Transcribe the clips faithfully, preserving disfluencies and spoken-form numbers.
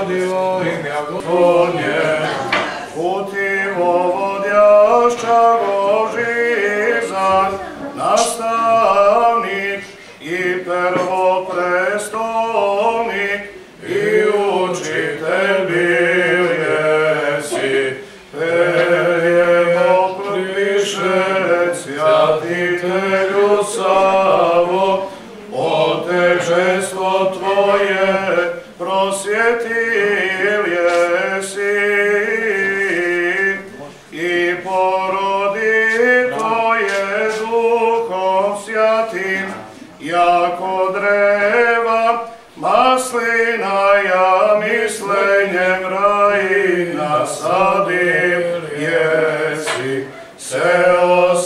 Slavljivo imja Gospodnje, putivo vodjašćago život, nastavnik i prvoprestolnik i učitelj bil jesi, perjemo prišec, svjatitelju Savo, Otečestvo Tvoje prosvjetil jesi i porodi Tvoje Duhom Svjatim, jako dreva maslina ja mislenjem rajina sadim jesi, se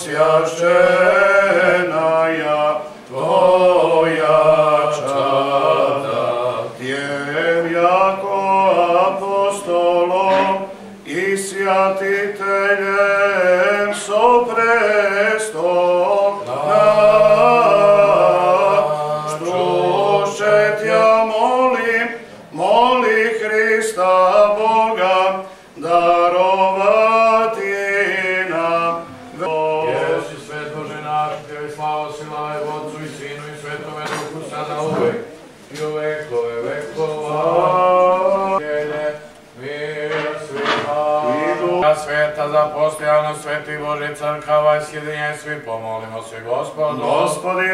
osjašćena ja Tvoja čada, Tjem jako apostolom i svjatiteljem soprestom naštušće Tja molim, moli Hrista Boga, darovati nam. Jesi svet Bože naš, Tebi slava sila i Otcu i Sinu i Svetome Duhu, sada uvek i u vekove vekova. Mir svima. Sveta za postojanost Sveti Bože crkava i sjedinje svi, pomolimo se Gospodu. Gospodi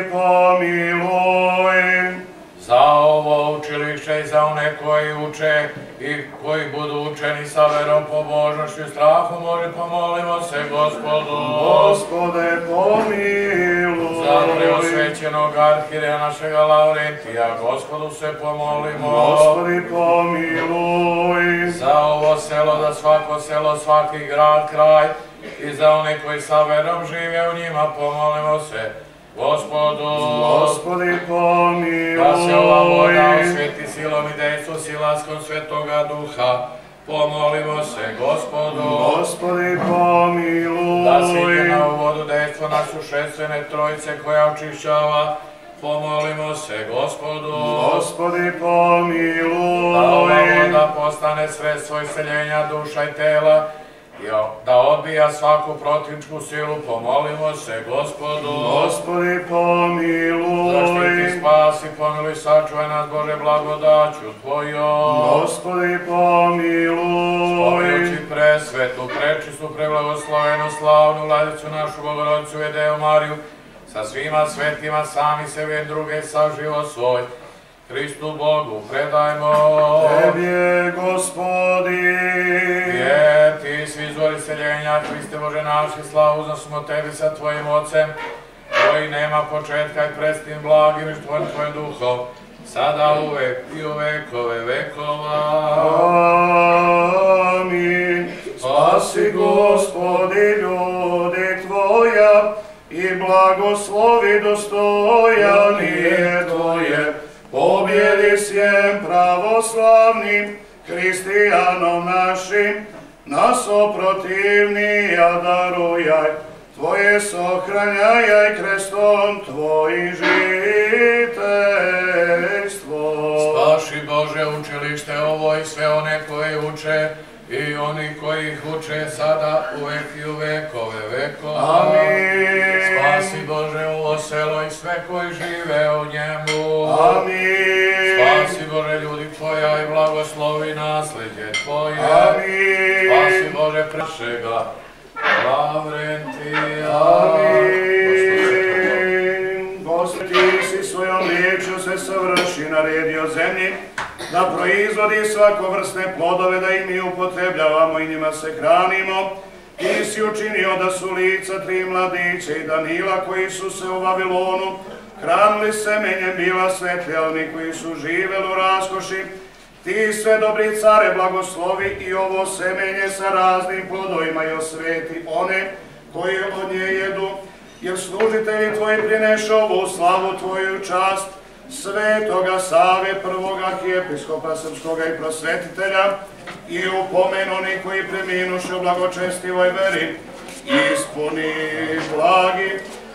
pomiluj. Za ovo učilište i za one koji uče i koji budu učeni sa verom, pobožnošću i strahom Božim, pomolimo se Gospodu. Gospode pomiluj. Za preosvećenog arhijereja našega Laurentija, Gospodu se pomolimo. Gospodi pomiluj. Za ovo selo, za svako selo, svaki grad, kraj i za one koji sa verom žive u njima, pomolimo se Gospodu. Gospodi pomiluj. Da se ova voda osveti silom i dejstvom silaskom Svetoga Duha, pomolimo se Gospodu. Gospodi pomiluj. Da se ide na ovu vodu dejstvo nasušestvene trojice koja očišćava, pomolimo se Gospodu. Gospodi pomiluj. Da ova voda postane sredstvo isceljenja duša i tela, da odbija svaku protivničku silu, pomolimo se Gospodu. Gospodi pomiluj. Zaštiti, spasi, pomiluj, sačuvaj nas Bože blagodaću Tvojom. Gospodi pomiluj. Spominjući presvetu, prečistu, preblagoslovenu, slavnu Vladicu našu Bogorodicu i Devu Mariju, sa svima svetima, sami sebe i druge, sa život svoj, Hristu Bogu predajmo. Tebje, Gospodi. Jer Ti svi izvori seljenja, Hriste Bože naši, slavu uznosimo Tebi sa Tvojim Ocem, koji nema početka i prestim blagim i Tvojim Tvojim Duhom, sada uvek i u vekove vekova. Amin. Spasi, Gospodi, ljudi Tvoja i blagoslovi dostojan je Tvoje. Pobjedi sjem pravoslavnim hristijanom našim, nas oprotivnija darujaj, Tvoje sohranjajaj krestom Tvojim žiteljstvo. Spaši Bože učilište ovo i sve one koji uče i oni koji ih uče sada uvek i u vekove vekova. Amin. Spasi Bože ovo selo i sve koji žive u njemu. Amin. Spasi Bože ljudi Tvoja i blagoslovi nasljeđe Tvoje. Amin. Spasi Bože prešega Lavrentija. Amin. Gospod, Ti si svojom riječju se savrši naredio zemlji, da proizvodi svako vrstne plodove, da i mi upotrebljavamo i njima se hranimo. Ti si učinio da su lica tri mladiće i Danila koji su se u Vavilonu hranili semenjem bila svetlja, oni koji su živeli u raskoši. Ti sve dobri care blagoslovi i ovo semenje sa raznim plodovima i osveti one koji od nje jedu, jer služitelji Tvoji prinešu ovu slavu Tvoju čast, Svetoga Save, prvoga arhijepiskopa srpskoga i prosvetitelja, i upomen oni koji preminuše u blagočestivoj veri, ispuni blagi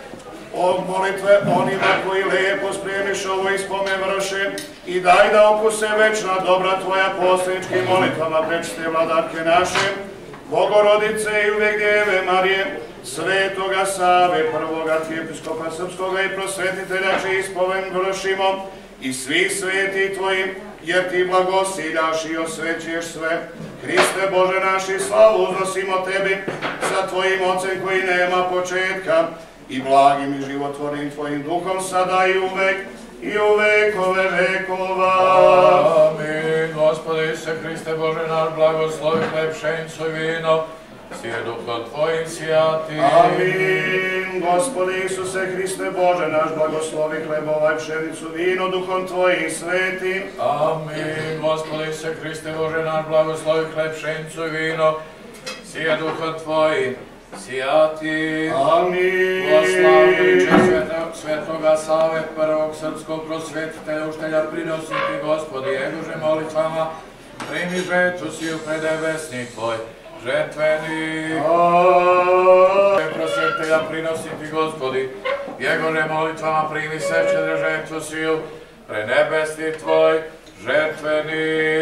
od molitve onima koji lijepo spremiš ovo ispomen vrše i daj da okuse večna dobra tvoja posredničkim molitvama prečiste vladarke naše, Bogorodice i uvek Djeve Marije, Svetoga Save, prvoga arhijepiskopa srpskoga i prosvetitelja čiji ispomen vršimo i svih sveti tvojim, jer ti blagosiljaš i osvećuješ sve. Hriste Bože naši, slavu uznosimo tebi sa tvojim ocem koji nema početka i blagim i životvornim tvojim duhom sada i uvek i u vekove vekova. Amin. Gospodi se Hriste Bože naš, blagoslovi hleb, pšenicu i vino, sije duhom tvojim sijati. Amin. Gospodi Isuse Hriste Bože naš, blagoslovi hleb, ovaj pšenicu, vino, duhom tvojim svetim. Amin. Gospodi se Hriste Bože naš, blagoslovi hleb, pšenicu i vino, sije duhom tvojim sijati. Amin. Proslavljujući Svetoga Save, prvog srpskog prosvetitelja, učitelja, prinosi ti, Gospodi, Jegože molitvama, primi žetvu siju predebesni tvoj, žetveni. Amin. Prosvetitelja, prinosi ti, Gospodi, Jegože molitvama, primi sečedre žetvu siju predebesni tvoj, žetveni.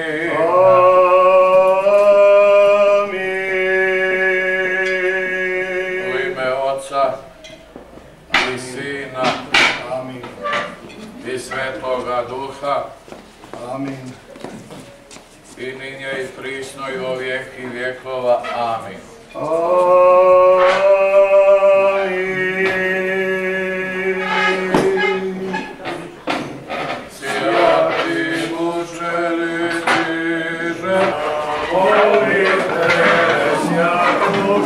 I Sina, Amin. I Svetoga Duha, Amin. I ninje i prisno i vo vijeki vjekova. Amin. Sjati mučeli tiže, molite sjatu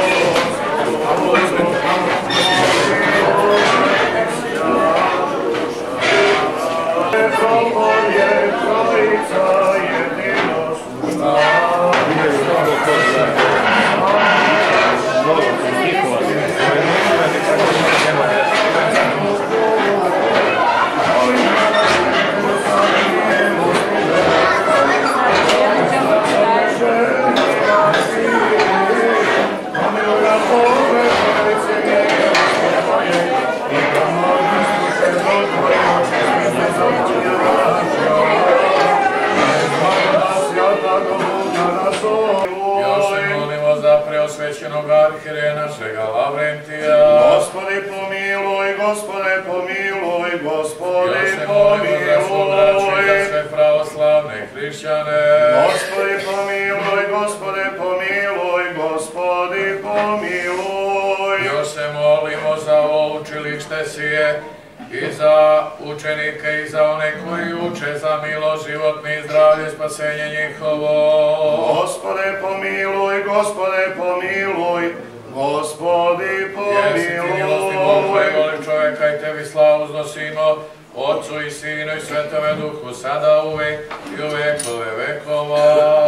preosvećenog arhijereja našega Lavrentija. Gospodi pomiluj, Gospode pomiluj, Gospodi još se molimo za svo braće i za sve pravoslavne hrišćane. Gospodi pomiluj, Gospode pomiluj, Gospodi pomiluj. Još se molimo za ovo učilište sije i za učenike i za one koji uče za milost, životni i zdravlje, spasenje njihovo. Gospode pomiluj, Gospode pomiluj, Gospodi pomiluj. Jesi ti milosti Bog koji voli čoveka i tebi slavu uznosimo, Otcu i Sinu i Svetome Duhu, sada uvek i u vekove vekova.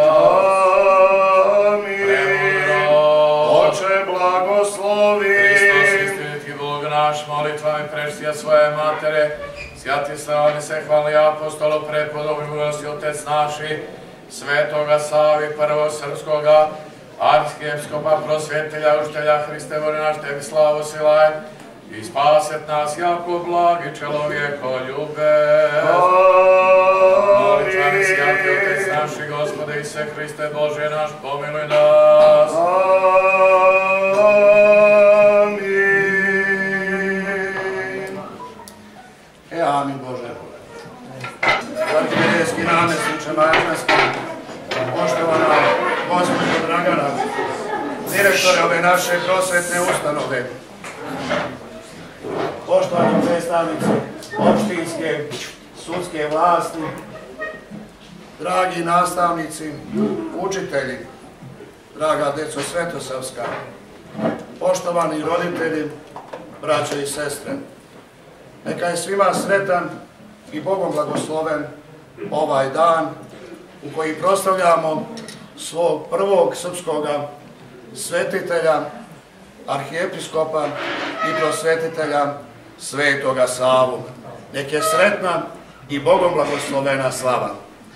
Amin. Oče blagoslovi. Hristos istiniti Bog naš, molitvama i prečstija svoje matere, sjati slavni se hvali apostolo, prepodobni milosti Otec naši, Svetoga Savi, prvog srpskoga, arhijepskopa, prosvjetelja, učitelja, Hriste Bože naš, tebi slavu silaj, i spaset nas jako blagi čelovjeko ljube. Molitvami sjati Otec naši, Gospode Ise Hriste Bože naš, pomiluj nas. E, amin Bože. Arhijereski namjesniče Mađarski, poštovana gospođo Dragana, direktore ove naše prosvetne ustanove, poštovani predstavnici opštinske, sudske vlasti, dragi nastavnici, učitelji, draga deco Svetosavska, poštovani roditelji, braćo i sestre, neka je svima sretan i Bogom blagosloven ovaj dan u koji proslavljamo svog prvog srpskoga svetitelja, arhijepiskopa i prosvetitelja Svetoga Savu. Nek je sretna i Bogom blagoslovena slava.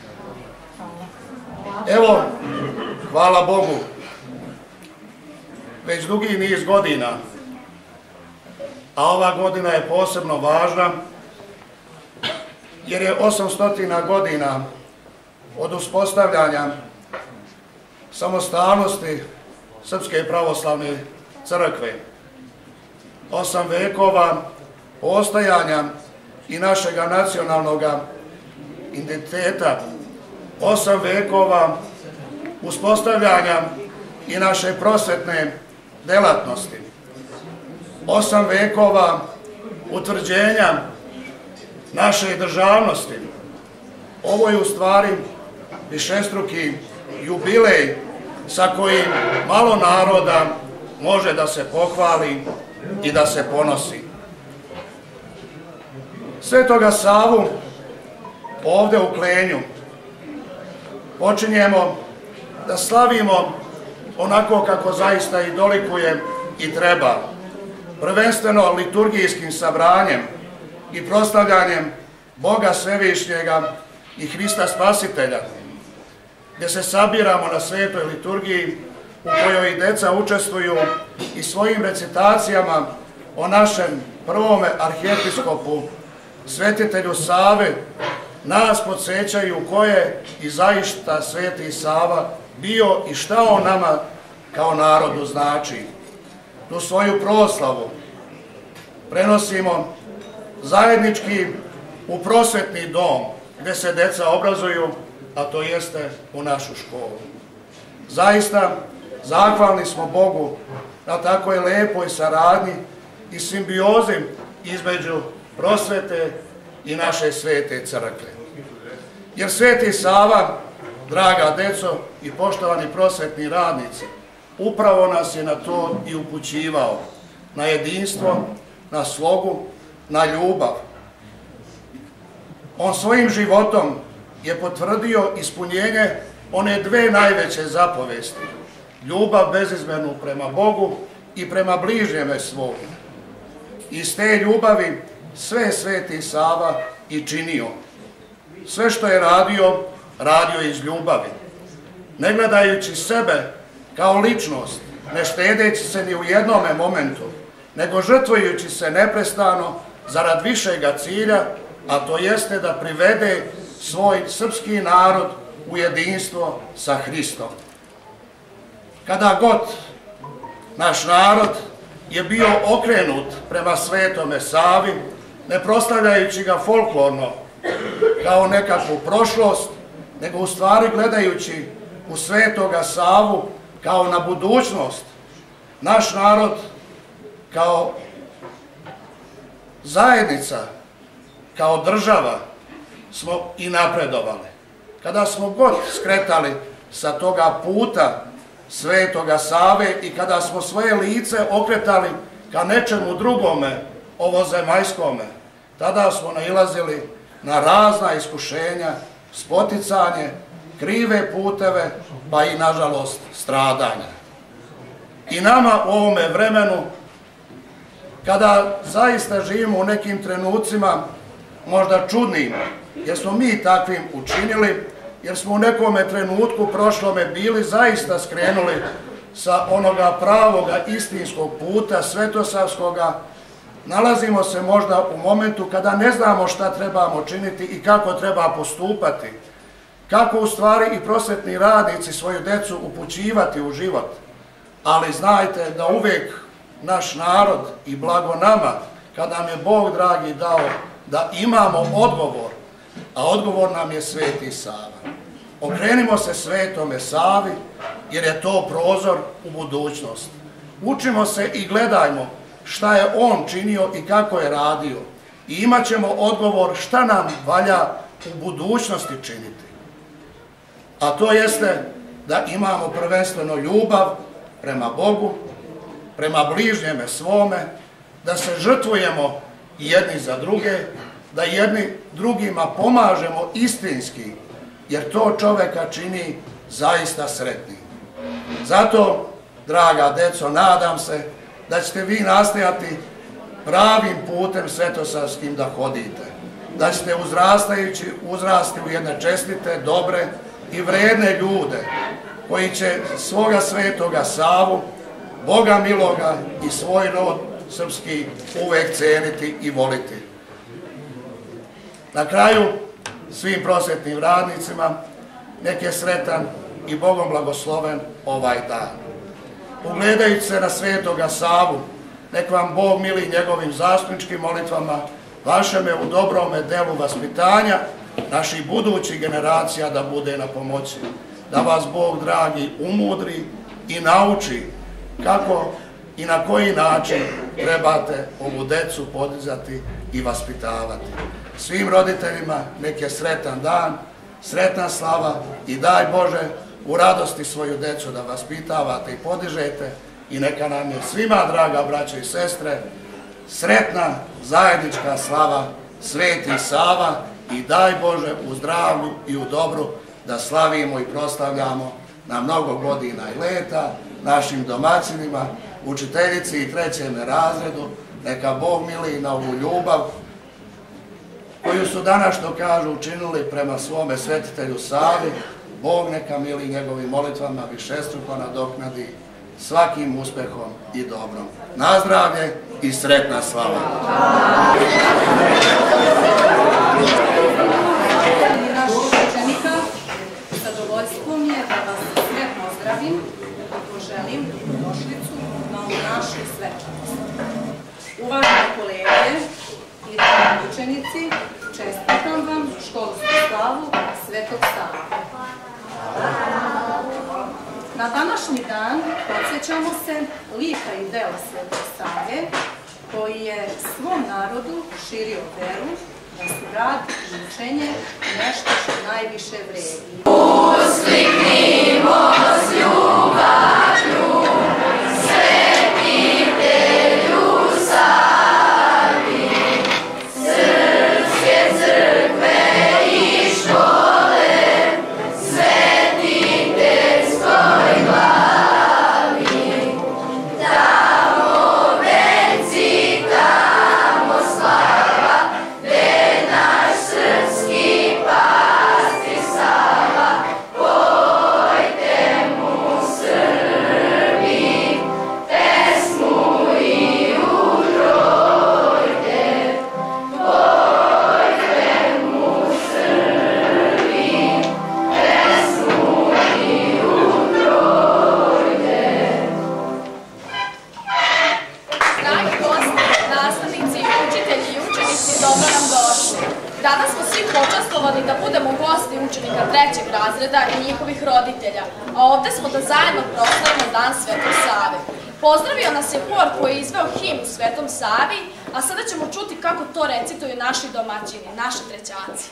Evo, hvala Bogu, već dugi niz godina a ova godina je posebno važna, jer je osamstotina godina od uspostavljanja samostalnosti Srpske pravoslavne crkve, osam vekova postojanja i našega nacionalnog identiteta, osam vekova uspostavljanja i naše prosvetne delatnosti, osam vekova utvrđenja naše državnosti. Ovo je u stvari višestruki jubilej sa kojim malo naroda može da se pohvali i da se ponosi. Svetoga Savu ovde u Klenju počinjemo da slavimo onako kako zaista i dolikuje i treba, prvenstveno liturgijskim sabranjem i proslavljanjem Boga Svevišnjega i Hrista Spasitelja, gdje se sabiramo na svetoj liturgiji u kojoj i deca učestvuju i svojim recitacijama o našem prvome arhijepiskopu, svetitelju Save, nas podsjećaju ko je i zaista sveti Sava bio i šta on nama kao narodu znači. Tu svoju proslavu prenosimo zajednički u prosvetni dom gdje se deca obrazuju, a to jeste u našu školu. Zaista zahvalni smo Bogu na takvoj lepoj saradnji i simbiozi između prosvete i naše svete crkve. Jer sveti Sava, draga deco i poštovani prosvetni radnici, upravo nas je na to i upućivao, na jedinstvo, na slogu, na ljubav. On svojim životom je potvrdio ispunjenje one dve najveće zapovesti, ljubav bezizmernu prema Bogu i prema bližnjeme svogu. Iz te ljubavi sve sveti Sava i činio. Sve što je radio, radio iz ljubavi. Ne gledajući sebe kao ličnost, ne štedeći se ni u jednome momentu, nego žrtvujući se neprestano zarad višega cilja, a to jeste da privede svoj srpski narod u jedinstvo sa Hristom. Kada god naš narod je bio okrenut prema svetome Savi, ne proslavljajući ga folklorno kao nekakvu prošlost, nego u stvari gledajući u svetoga Savu kao na budućnost, naš narod kao zajednica, kao država smo i napredovali. Kada smo god skretali sa toga puta svetoga Save i kada smo svoje lice okretali ka nečemu drugome, ovozemaljskome, tada smo nailazili na razna iskušenja, spoticanje, krive puteve, pa i, nažalost, stradanja. I nama u ovome vremenu, kada zaista živimo u nekim trenucima, možda čudnim, jer smo mi takvim učinili, jer smo u nekome trenutku prošlome bili zaista skrenuli sa onoga pravoga istinskog puta, svetosavskoga, nalazimo se možda u momentu kada ne znamo šta trebamo činiti i kako treba postupati, kako u stvari i prosvetni radnici svoju decu upućivati u život. Ali znajte da uvijek naš narod i blago nama, kada nam je Bog dragi dao da imamo odgovor, a odgovor nam je sveti Sava. Okrenimo se svetome Savi, jer je to prozor u budućnost. Učimo se i gledajmo šta je on činio i kako je radio. I imat ćemo odgovor šta nam valja u budućnosti činiti. A to jeste da imamo prvenstveno ljubav prema Bogu, prema bližnjeme svome, da se žrtvujemo jedni za druge, da jedni drugima pomažemo istinski, jer to čoveka čini zaista sretnim. Zato, draga deco, nadam se da ćete vi nastojati pravim putem svetosavskim da hodite, da ćete uzrastajući uzrasti u jedne čestite, dobre i vredne ljude, koji će svoga svetoga Savu, Boga miloga i svoj rod srpski uvek ceniti i voliti. Na kraju, svim prosvetnim radnicima, nek je sretan i Bogom blagosloven ovaj dan. Ugledajući se na Svetoga Savu, nek vam Bog mili njegovim zastupničkim molitvama, vašeme u dobrome delu vaspitanja, naših budućih generacija da bude na pomoći. Da vas Bog, dragi, umudri i nauči kako i na koji način trebate ovu decu podizati i vaspitavati. Svim roditeljima nek je sretan dan, sretna slava i daj Bože u radosti svoju decu da vaspitavate i podižete i neka nam je svima, draga braćo i sestre, sretna zajednička slava Sveti Sava i daj Bože u zdravlju i u dobru da slavimo i proslavljamo na mnogo godina i leta našim domaćinima, učiteljici i trećem razredu, neka Bog mili na ovu ljubav koju su danas, što kažu, učinili prema svome svetitelju Savi. Bog neka mili njegovim molitvama višestruko nadoknadi svakim uspehom i dobrom. Na zdravlje i sretna slava! Naših učenika, zadovoljstvo mi je da vas sve pozdravim i poželim dobrodošlicu na ovu našu svečanost. Uvaženi kolege i dragi učenici, čestitam vam školsku slavu Svetog Save. Na današnji dan podsjećamo se lika i dela Svetog Save, koji je svom narodu širio veru da su rad i učenje nešto što najviše vredi. Usliknimo s ljubavlju svetitelju Savi, srpske crkve i škole, svetiteljskoj glavi, tamo venci, tamo slava, gde naš srpski pastir Sava, pojte mu Srbi, pesmu i utrojte, pojte mu Srbi, pesmu i utrojte. Dragi gosti, nastavnici, učitelji i učenici, dobro nam došli. Danas smo svi počastovani da budemo gosti učenika trećeg razreda i njihovih roditelja, a ovde smo da zajedno proslavimo Dan Svetog Save. Pozdravio nas je hor koji je izveo himnu Svetom Savi, a sada ćemo čuti kako to recituju naši domaćini, naši trećaci.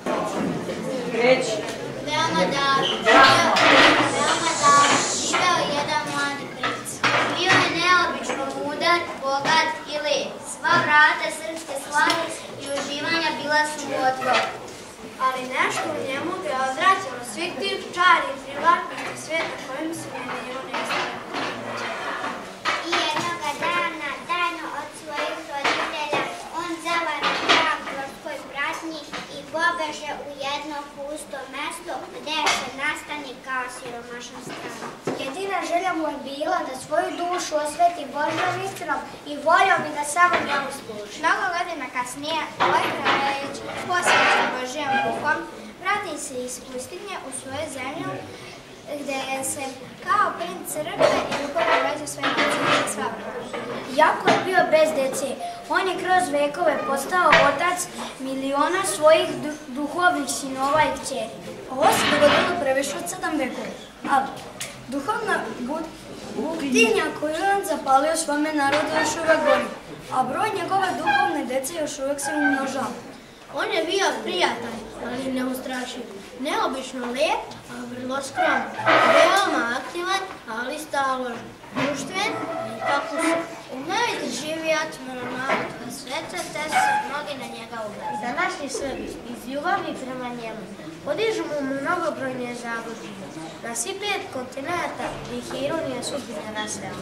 Veoma davno, veoma davno, živeo jedan mladi princ. Bio je neobično mudar, bogat i lep. Sva vrata srpske slave i uživanja bila su mu otvorena. Ali nešto u njemu ga je odvraćalo svih tih čari i privlačnosti sveta kojim se menio nestane. I jednoga dana, tajno od svojih roditelja, on zavara trak gorskoj pratnji i pobeže u jedno pusto mesto gde se nastani kao siromašan stan. Jedina želja mu je bila da svoju dušu osveti Božjom istinom i voljom i da samo njemu služi. Mnogo godina kasnije, ovaj kraljević, posvećen Božjom duhom, vrati se iz pustinje u svoju zemlju gde se kao princ crkve i duhovno veđu sve nacije i sva vrata. Jako je bio bez dece, on je kroz vekove postao otac miliona svojih du duhovnih sinova i kćeri. Ovo se dogodilo previše od sedam vekova, ali duhovna buktinja koju je on zapalio svome narodu još uvek gori, a broj njegove duhovne dece još uvek se umnožava. On je bio prijatan, ali neustrašiv, neobično lep, a vrlo skroman, veoma aktivan, ali staložen, društven i tako se. Umeo je da živi atmoronaut, a sveca te se mnogi na njega ugledaju. I današnji Srbi iz ljubavi prema njemu podižu mu mnogobrojne zavodine. Na svi pet kontinenta ih je ironija sudbine nasela.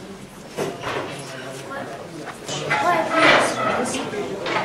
Ko je bio Sveti?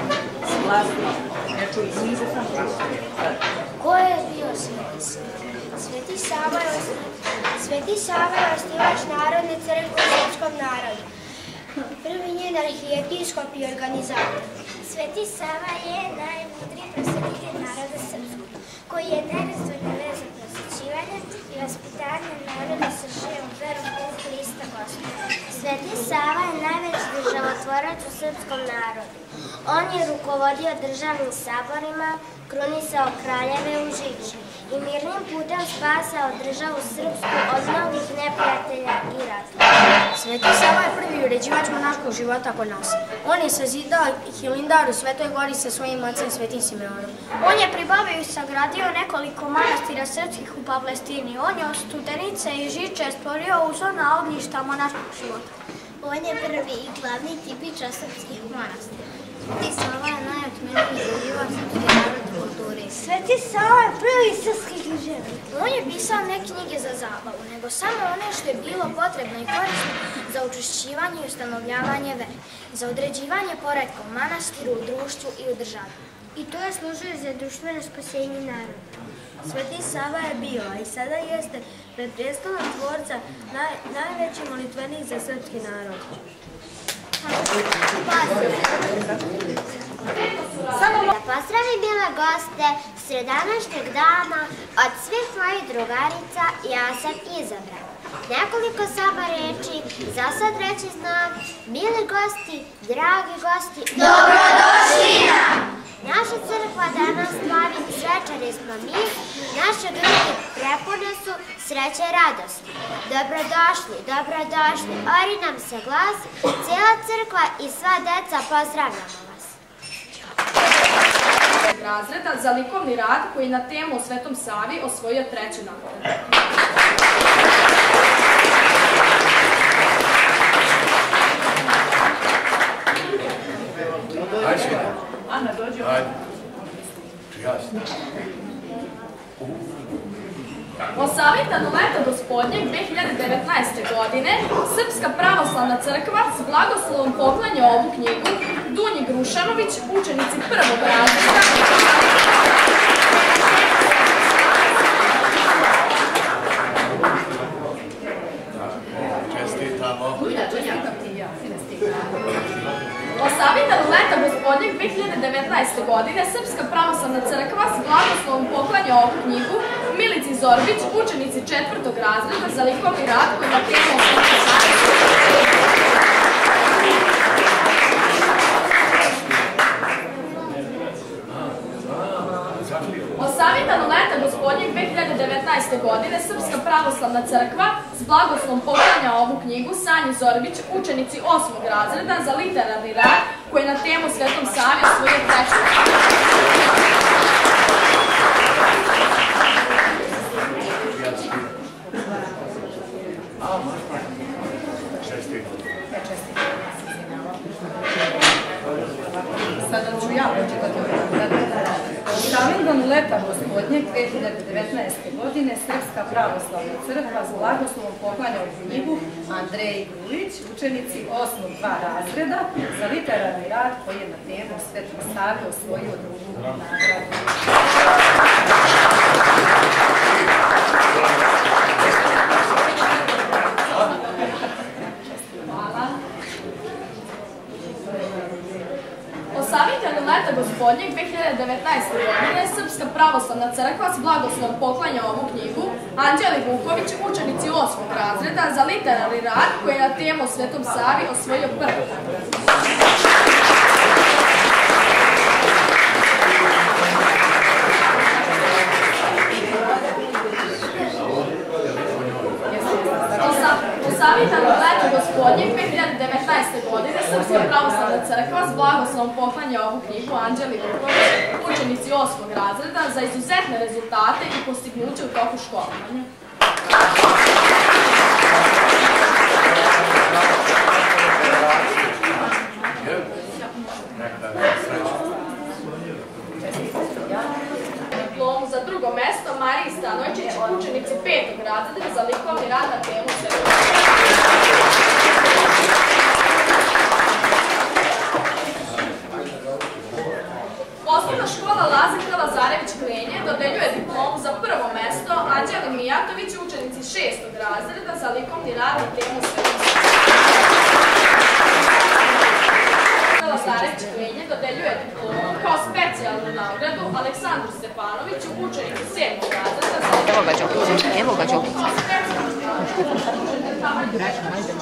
Ko je bio Sveti? Sveti Sava je Sveti Sava je osnivač Narodne crkve u srpskom narodu. Prvi njen arhijepiskop i organizator. Sveti Sava je najmudriji prosvetitelj naroda srpskog, koji je nerazvojna veza prosvećivanja i vaspitanja naroda sa živom verom u Hrista Gospoda. Sveti Sava je najveći državotvorac u srpskom narodu. On je rukovodio državnim saborima, krunisao kraljeve u Žiči i mirnim putem spasao državu srpsku od mnogih neprijatelja i ratova. Sveti Sava je prvi uređivač monaškog života kod nas. On je sazidao Hilindar u Svetoj Gori sa svojim ocem Svetim Simeonom. On je pribavio i sagradio nekoliko manastira srpskih u Pavlestini. On je od Studenice i Žiče stvorio uzorna ognjišta monaškog života. On je prvi i glavni tipičar srpskih manastira. Sveti Sava je najotmeniji izrađivač srpske narodne kulture. Sveti Sava je prvi srpski književnik. On je pisao ne knjige za zabavu, nego samo one što je bilo potrebno i korisno za učvršćivanje i ustanovljavanje vere, za određivanje poretka u manastiru, u društvu i u državi. I to je služio za društveno spasenje naroda. Sveti Sava je bio, a i sada jeste, pred prestolom tvorca naj, najveći molitvenik za srpski narod. Da pozdravim bile goste sred današnjeg dana od svih mojih drugarica ja sam izabrala. Nekoliko samo reči, za sad reći znam, mili gosti, dragi gosti, dobrodošli nam! Naša crkva danas slavi svečani smo mi, naše grupe prepune su sreće i radosti. Dobrodošli, dobrodošli, ori nam se glas, cijela crkva i sva deca pozdravljamo vas. Razreda za likovni rad koji na temu o Svetom Savi osvojio treću nagradu. Ajde, svi. Ana, dođi. Ajde. Jasno. Osavitano leto gospodnjeg dve hiljade devetnaeste. godine Srpska pravoslavna crkva s blagoslovom poklanja ovu knjigu Dunji Grušanović, učenici prvog razreda. Čestitamo. Osavitano leto gospodnjeg dve hiljade devetnaeste. godine Srpska pravoslavna crkva s blagoslovom poklanja ovu knjigu Milici Zorbić, učenici četvrtog razreda za likovni rad koji na temu o Svetom Savi. Osavitano leto gospodnjeg dve hiljade devetnaeste. godine Srpska pravoslavna crkva s blagoslovom poklanja ovu knjigu Sanji Zorbić, učenici osmog razreda za literarni rad koji na temu Svetom Savi osvojio treću nagradu. Sada ću ja počekati ovaj. Kalendan leta gospodnjeg dve hiljade devetnaeste. godine Srpska pravoslavna crkva s blagoslovom poklanja ovu knjigu Andreji Grujić, učenici osmog dva razreda za literarni rad koji je na temu Svetom Savi osvojio drugu nagradu. Osavitano leta gospodnjeg dve hiljade devetnaeste. godine Srpska pravoslavna crkva s blagoslovom poklanja ovu knjigu Anđeli Vuković, učenici osmog razreda za literarni rad koji je na temu Svetom Savi osvojio prvu nagradu. Osavitano leto gospodnjeg dve hiljade devetnaeste. godine Srpska pravoslavna crkva s blagoslovom poklanja ovu knjigu Anđeli Vuković, učenici osmog razreda za izuzetne rezultate i postignuće u toku školovanja. Diplomu za drugo mesto Mariji Stanojčić, učenici petog razreda za likovni rad na temu Svetog Savi. Osnovna škola Lazar Lazarević Klenje dodeljuje diplomu za prvo mesto Anđeli Mijatović, učenici šestog razreda za likovni rad na temu Svetog Savi. specijalnu nagradu Aleksandru Stefanoviću, učeniku sedmog razreda za Evo ga Đokić, evo ga Đokić.